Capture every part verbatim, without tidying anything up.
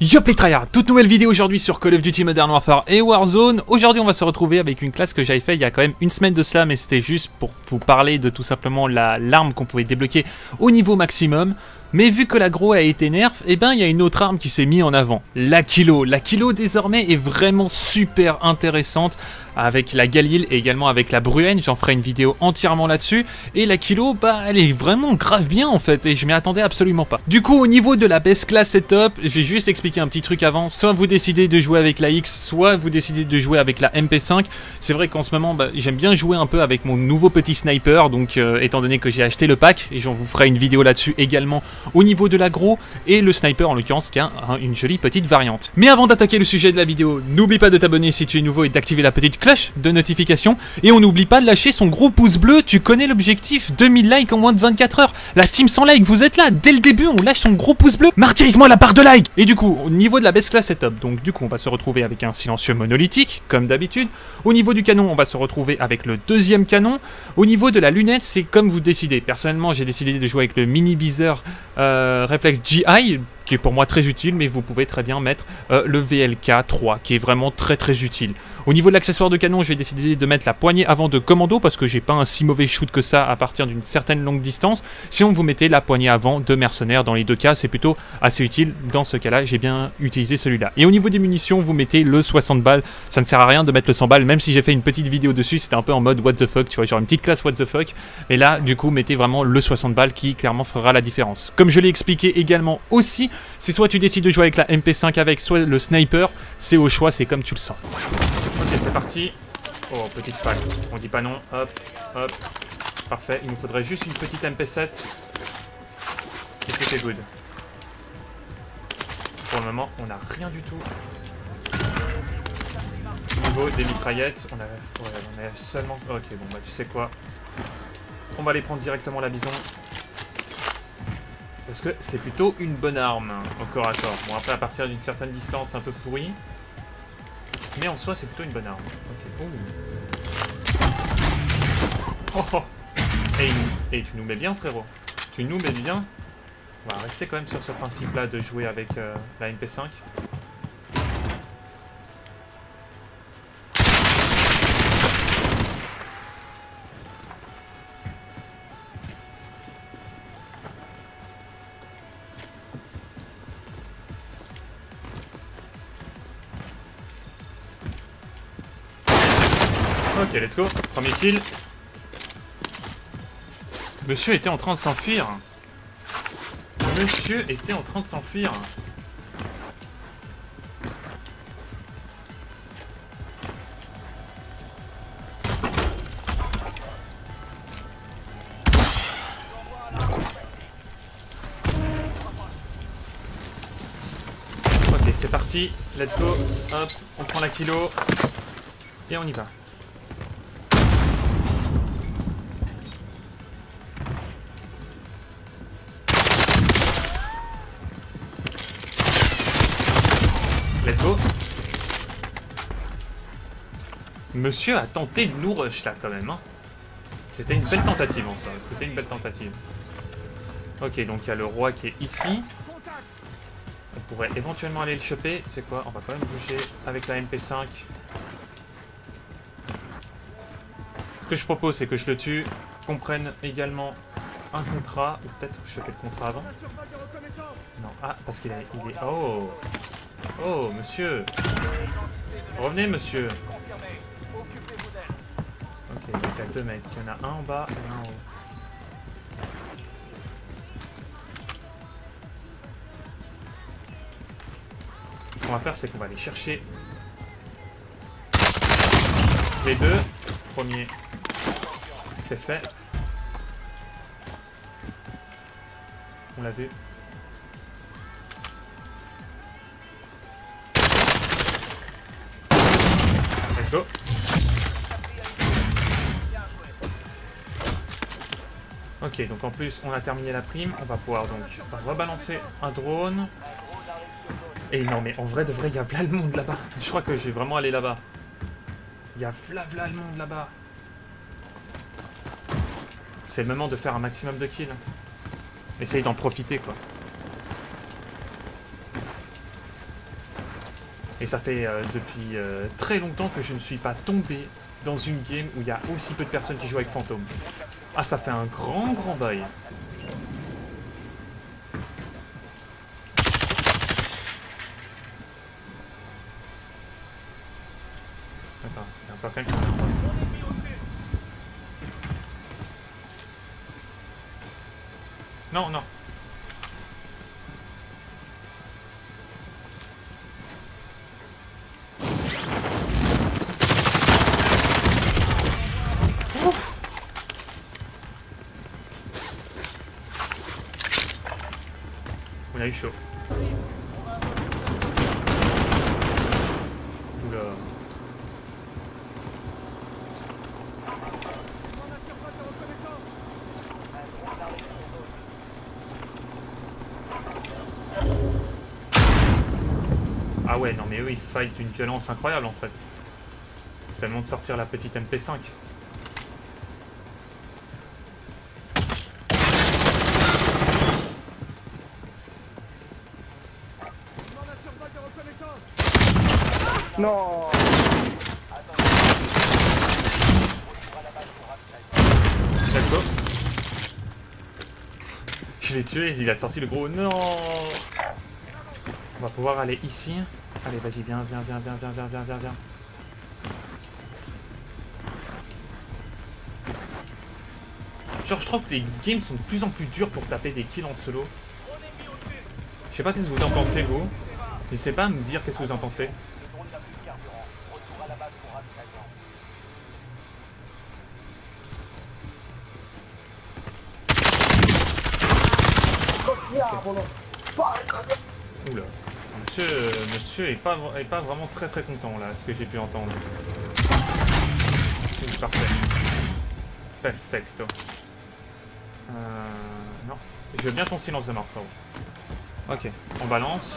Yop les tryhards, toute nouvelle vidéo aujourd'hui sur Call of Duty Modern Warfare et Warzone. Aujourd'hui on va se retrouver avec une classe que j'avais fait il y a quand même une semaine de cela, mais c'était juste pour vous parler de tout simplement la l'arme qu'on pouvait débloquer au niveau maximum. Mais vu que l'aggro a été nerf, eh ben il y a une autre arme qui s'est mise en avant, la Kilo. La Kilo désormais est vraiment super intéressante avec la Galil et également avec la Bruen. J'en ferai une vidéo entièrement là-dessus. Et la Kilo, bah elle est vraiment grave bien en fait et je m'y attendais absolument pas. Du coup au niveau de la base class setup, je vais juste expliquer un petit truc avant. Soit vous décidez de jouer avec la X, soit vous décidez de jouer avec la M P cinq. C'est vrai qu'en ce moment bah, j'aime bien jouer un peu avec mon nouveau petit sniper. Donc euh, étant donné que j'ai acheté le pack et j'en vous ferai une vidéo là-dessus également au niveau de l'aggro et le sniper en l'occurrence qui a un, une jolie petite variante. Mais avant d'attaquer le sujet de la vidéo, n'oublie pas de t'abonner si tu es nouveau et d'activer la petite cloche de notification. Et on n'oublie pas de lâcher son gros pouce bleu, tu connais l'objectif, deux mille likes en moins de vingt-quatre heures. La team sans like, vous êtes là, dès le début on lâche son gros pouce bleu. Martyrise-moi la barre de like. Et du coup, au niveau de la base class setup, donc du coup on va se retrouver avec un silencieux monolithique, comme d'habitude. Au niveau du canon, on va se retrouver avec le deuxième canon. Au niveau de la lunette, c'est comme vous décidez. Personnellement, j'ai décidé de jouer avec le mini viseur euh, réflexe G I, qui est pour moi très utile, mais vous pouvez très bien mettre euh, le V L K trois, qui est vraiment très très utile. Au niveau de l'accessoire de canon, je vais décider de mettre la poignée avant de commando, parce que j'ai pas un si mauvais shoot que ça à partir d'une certaine longue distance. Sinon, vous mettez la poignée avant de mercenaire, dans les deux cas, c'est plutôt assez utile. Dans ce cas-là, j'ai bien utilisé celui-là. Et au niveau des munitions, vous mettez le soixante balles. Ça ne sert à rien de mettre le cent balles, même si j'ai fait une petite vidéo dessus, c'était un peu en mode what the fuck, tu vois, genre une petite classe what the fuck. Et là, du coup, mettez vraiment le soixante balles qui clairement fera la différence. Comme je l'ai expliqué également aussi, c'est soit tu décides de jouer avec la M P cinq avec, soit le sniper, c'est au choix, c'est comme tu le sens. Ok, c'est parti. Oh, petite faille. On dit pas non. Hop, hop. Parfait. Il nous faudrait juste une petite M P sept. Et tout est good. Pour le moment, on n'a rien du tout. Au niveau des mitraillettes, on a, ouais, on a seulement... Ok, bon, bah tu sais quoi. On va aller prendre directement la bison. Parce que c'est plutôt une bonne arme, au corps à corps. Bon, après, à partir d'une certaine distance, un peu pourrie. Mais en soi, c'est plutôt une bonne arme. Ok. Oh, oh. Et, et tu nous mets bien, frérot. Tu nous mets bien. On va rester quand même sur ce principe-là de jouer avec euh, la M P cinq. Ok, let's go. Premier kill. Monsieur était en train de s'enfuir. Monsieur était en train de s'enfuir. Ok, c'est parti. Let's go. Hop, on prend la Kilo. Et on y va. Let's go. Monsieur a tenté de nous rush là quand même. Hein. C'était une belle tentative en soi. C'était une belle tentative. Ok, donc il y a le roi qui est ici. On pourrait éventuellement aller le choper. C'est quoi? On va quand même bouger avec la M P cinq. Ce que je propose, c'est que je le tue, qu'on prenne également un contrat. Ou peut-être choper le contrat avant. Non, ah, parce qu'il est, il est... Oh! Oh, monsieur! Revenez, monsieur! Ok, donc il y a deux mecs. Il y en a un en bas et un en haut. Ce qu'on va faire, c'est qu'on va aller chercher les deux. Premier, c'est fait. On l'a vu. Let's go. Ok, donc en plus on a terminé la prime, on va pouvoir donc rebalancer un drone. Et non mais en vrai de vrai, il y a v'là le monde là-bas. Je crois que je vais vraiment aller là-bas. Il y a v'là v'là le monde là-bas. C'est le moment de faire un maximum de kills. Essaye d'en profiter quoi. Et ça fait euh, depuis euh, très longtemps que je ne suis pas tombé dans une game où il y a aussi peu de personnes qui jouent avec Fantôme. Ah, ça fait un grand, grand bail. Attends, il y a encore quelqu'un. Non, non. On a eu chaud. Oula. Ah ouais, non mais eux ils se fight d'une violence incroyable en fait. C'est le moment de sortir la petite M P cinq. Non. Let's go. Je l'ai tué, il a sorti le gros non. On va pouvoir aller ici. Allez, vas-y, viens, viens, viens, viens, viens, viens, viens, viens, viens. Genre, je trouve que les games sont de plus en plus durs pour taper des kills en solo. Je sais pas qu'est-ce que vous en pensez, vous. N'hésitez pas à me dire qu'est-ce que vous en pensez. Oula. Monsieur, monsieur est pas, est pas vraiment très très content là, ce que j'ai pu entendre. C'est parfait. Perfecto. Euh, non. Je veux bien ton silence de mort, frérot. Ok, on balance.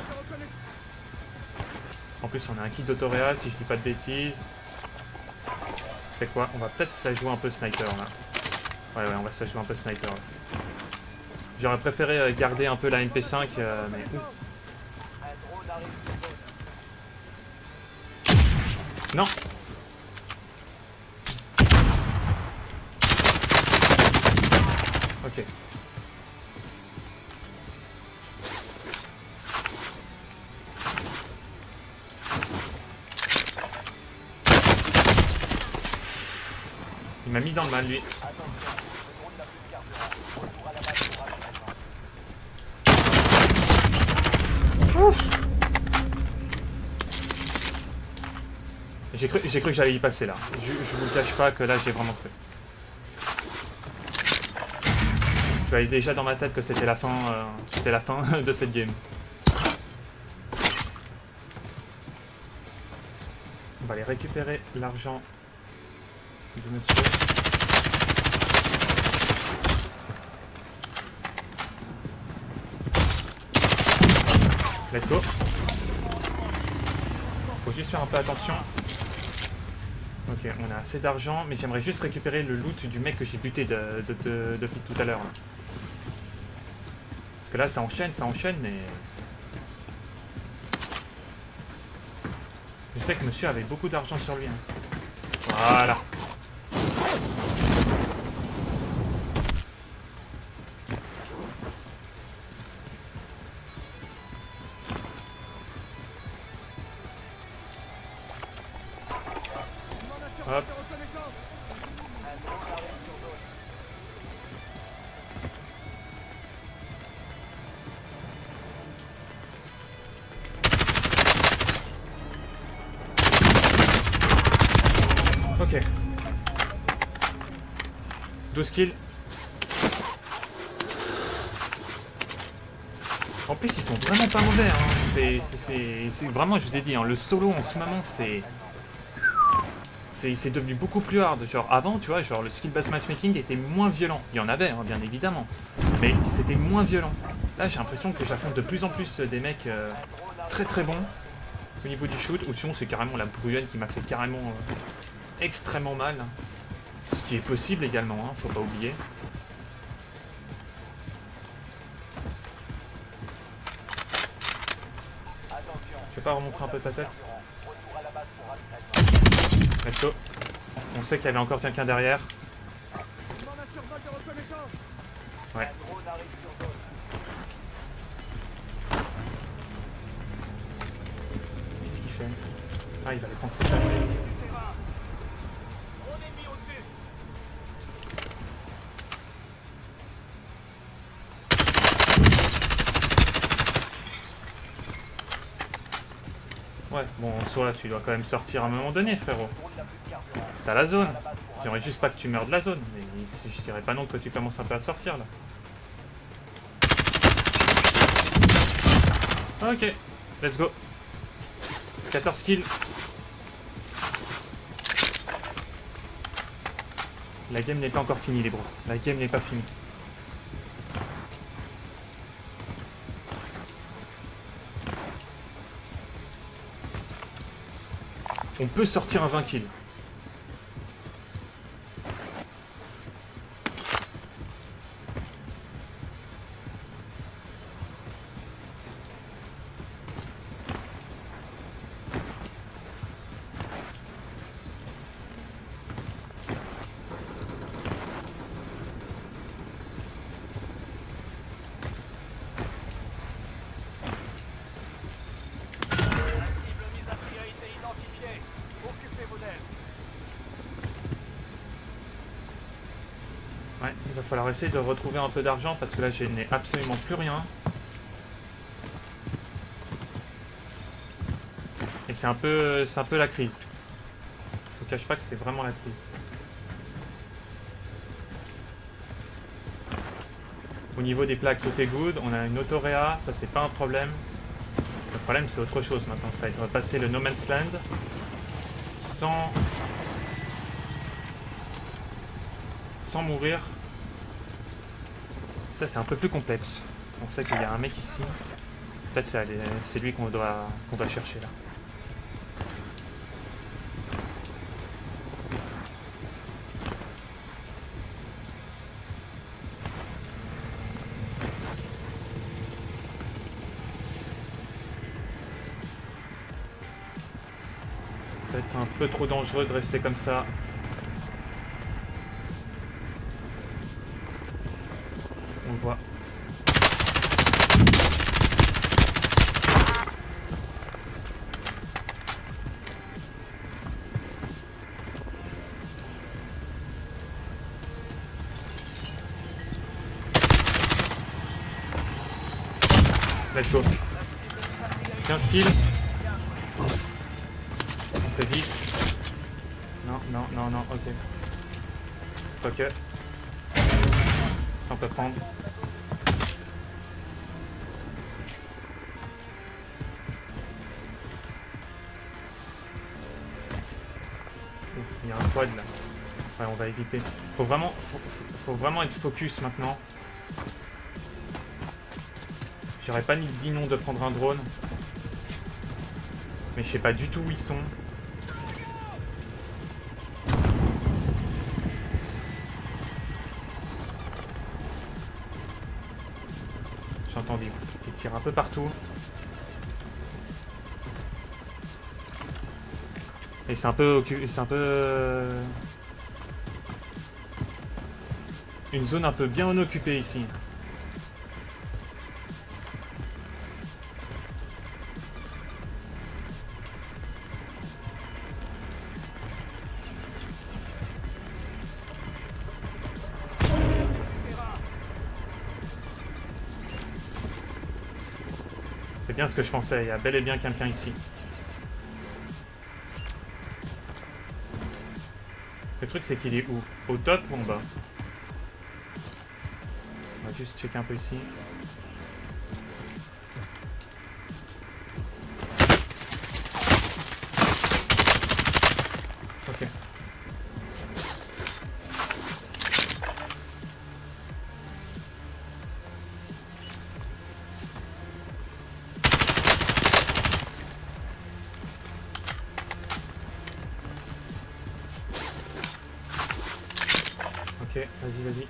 En plus, on a un kit d'autoréal, si je dis pas de bêtises. C'est quoi? On va peut-être s'ajouer un peu sniper là. Ouais, ouais, on va s'ajouer un peu sniper là. J'aurais préféré garder un peu la M P cinq, euh, mais... Ouh. Non. Ok. Il m'a mis dans le mal, lui. Ouf. J'ai cru, j'ai cru que j'allais y passer là. Je, je vous cache pas que là j'ai vraiment fait. Je voyais déjà dans ma tête que c'était la fin, euh, c'était la fin de cette game. On va aller récupérer l'argent de monsieur. Let's go. Faut juste faire un peu attention. Ok, on a assez d'argent, mais j'aimerais juste récupérer le loot du mec que j'ai buté de, de, de, depuis tout à l'heure. Parce que là, ça enchaîne, ça enchaîne, mais... Je sais que monsieur avait beaucoup d'argent sur lui. Hein. Voilà. Hop. Ok. douze kills. En plus, ils sont vraiment pas mauvais. Hein. C'est vraiment, je vous ai dit, hein, le solo en ce moment, c'est... C'est devenu beaucoup plus hard. Genre avant, tu vois, genre le skill based matchmaking était moins violent. Il y en avait, hein, bien évidemment. Mais c'était moins violent. Là, j'ai l'impression que j'affronte de plus en plus des mecs euh, très très bons au niveau du shoot. Ou sinon, c'est carrément la bruyenne qui m'a fait carrément euh, extrêmement mal. Ce qui est possible également, hein, faut pas oublier. Je vais pas remontrer un peu ta tête. Let's go. On sait qu'il y avait encore quelqu'un derrière. Ouais. Qu'est-ce qu'il fait? Ah, il va aller prendre ses places. Ouais, bon, en soi, tu dois quand même sortir à un moment donné, frérot. T'as la zone. J'aimerais juste pas que tu meurs de la zone. Mais je dirais pas non que tu commences un peu à sortir, là. Ok, let's go. quatorze kills. La game n'est pas encore finie, les bros. La game n'est pas finie. On peut sortir un vingt kills. Ouais, il va falloir essayer de retrouver un peu d'argent parce que là je n'ai absolument plus rien. Et c'est un peu c'est un peu la crise. Je vous cache pas que c'est vraiment la crise. Au niveau des plaques, tout est good. On a une autoréa, ça c'est pas un problème. Le problème c'est autre chose maintenant. Ça va être passer le No Man's Land sans sans mourir. Ça c'est un peu plus complexe. On sait qu'il y a un mec ici. Peut-être c'est lui qu'on doit, qu'on doit chercher là. Peut-être un peu trop dangereux de rester comme ça. On le voit. Let's go. quinze kills. On fait vite. Non, non, non, non, ok. Quoique. Ça on peut prendre. Il y a un quad là. Ouais, on va éviter. Faut vraiment, faut, faut vraiment être focus maintenant. J'aurais pas dit non de prendre un drone. Mais je sais pas du tout où ils sont. J'entends des, des tirs un peu partout. Et c'est un peu... C'est un peu... Euh, une zone un peu bien occupée ici. C'est bien ce que je pensais, il y a bel et bien quelqu'un ici. Le truc c'est qu'il est où? Au top ou en bas? On va juste checker un peu ici. Ok. Ok, vas-y, vas-y.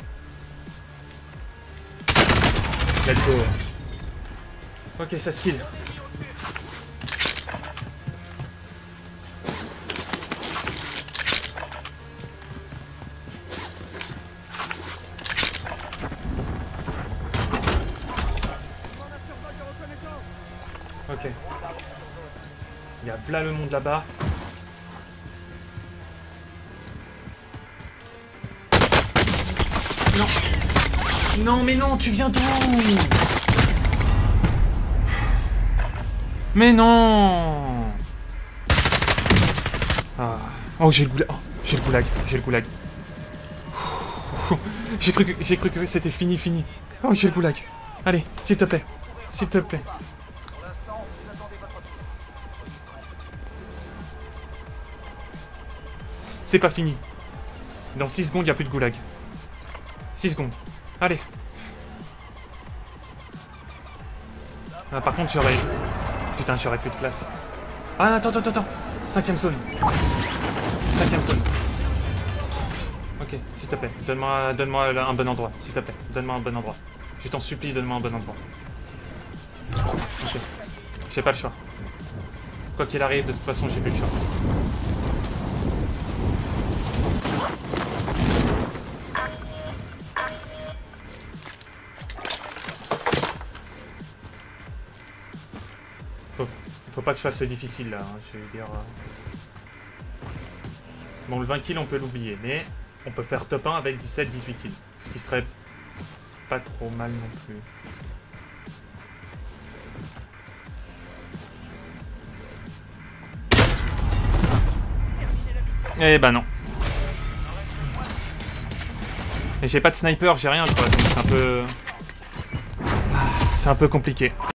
Let's go. Ok, ça se file. y a v'là le monde là-bas. Non. Non, mais non, tu viens d'où? Mais non. Ah. Oh, j'ai le goulag. Oh, j'ai le goulag. J'ai le goulag. J'ai cru que, j'ai cru que c'était fini, fini. Oh, j'ai le goulag. Allez, s'il te plaît. S'il te plaît. C'est pas fini. Dans six secondes, il n'y a plus de goulag. six secondes. Allez. Ah, par contre, j'aurais... Putain, j'aurais plus de place. Ah, attends, attends, attends. Cinquième zone. Cinquième zone. Ok, s'il te plaît. Donne-moi donne-moi un bon endroit. S'il te plaît. Donne-moi un bon endroit. Je t'en supplie, donne-moi un bon endroit. Ok. J'ai pas le choix. Quoi qu'il arrive, de toute façon, j'ai plus le choix. Faut, faut pas que je fasse le difficile là, hein, je vais dire... Euh... Bon, le vingt kills on peut l'oublier, mais on peut faire top un avec dix-sept dix-huit kills. Ce qui serait pas trop mal non plus. Eh ben non. Et j'ai pas de sniper, j'ai rien quoi, donc c'est un peu... C'est un peu compliqué.